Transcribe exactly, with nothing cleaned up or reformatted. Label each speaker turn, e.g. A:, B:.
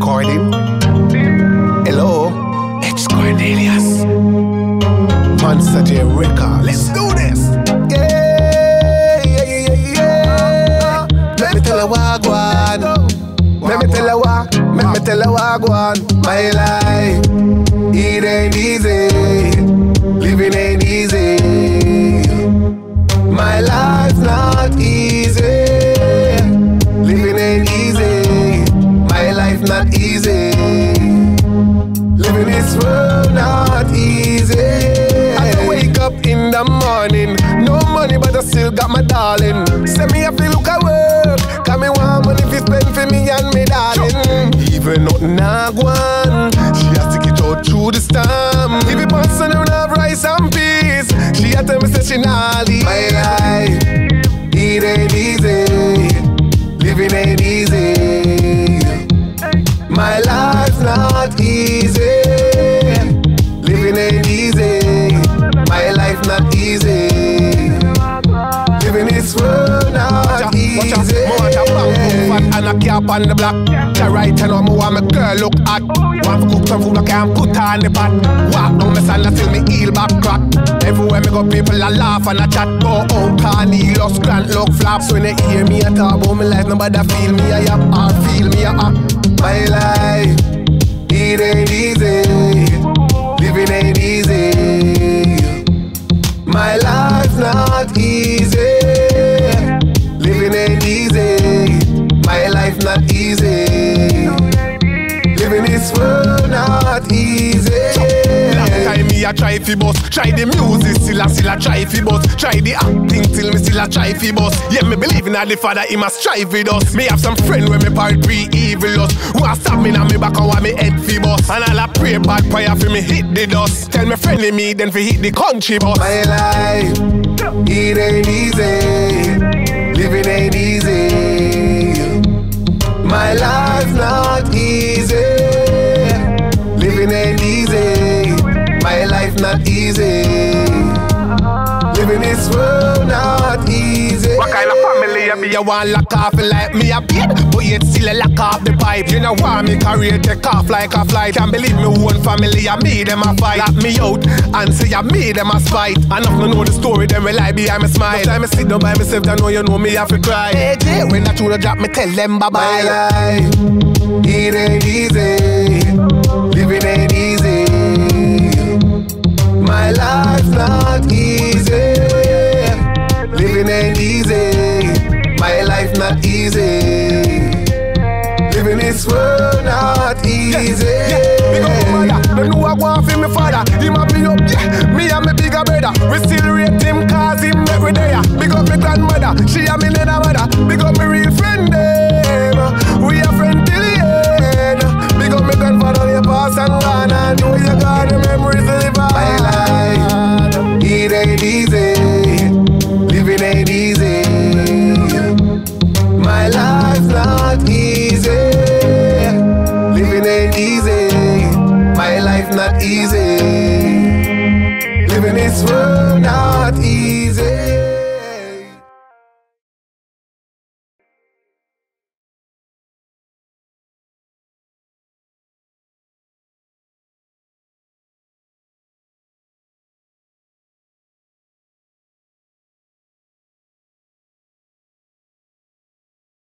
A: recording. Hello, it's Cornelius. Monster J Record. Let's do this. Yeah, yeah, yeah, yeah. Let me tell you what go on. Let me tell you what. Let me tell you what go on. My life, it ain't easy. Living ain't easy. My life's not easy. Living ain't easy. My life not easy. Living this world not easy. I wake up in the morning, no money but I still got my darling. Send me have to look at work, cause me want money fi spend for me and me darling. Even nothing I want, she has to get out through the storm. If it wants to have rice and peas, she has to me say she not leave. My life, it ain't easy. Living ain't easy. My life's not easy. Living ain't easy. My life not easy. Living this world not easy. Watch out, watch out, and a cap on the block. The right hand on me want my girl look hot. Want to cook some food I can't put on the pot. Walk down my sand till me heel back crack. Everywhere me go people a laugh and a chat. Go out Cornelius Grant look flaps. When they hear me a talk about my life, nobody feel me a yap or feel me a up. My life, it ain't easy. Living ain't easy. My life's not easy. Living ain't easy. My life not easy. Living this world not easy. Last time me a try fi bus, try the music still a still a try fi bus, try the acting till me still a try fi bus. Yeah, me believe in a the Father, he must strive with us. Me have some friend when me part pre evil us, who a stab me na me back and want me head fi bus. And all a pray bad prayer fi me hit the dust. Tell me friendly me then fi hit the country bus. My life, it ain't easy. Living ain't easy. My life's not easy. Living ain't easy. My life not easy. Living this world not easy. What kind of family you be? You want lock off like me a bed, but yet still a lock off the pipe. You know why me career take off like a flight. Can't believe me one family I me them a fight. Lock me out and say I me them a spite. Enough to know the story, them will lie behind me smile. Time I sit down by myself, they know you know me have to cry. Hey Jay, when I tune the drop, me tell them bye bye. My life, it ain't easy. Living ain't easy.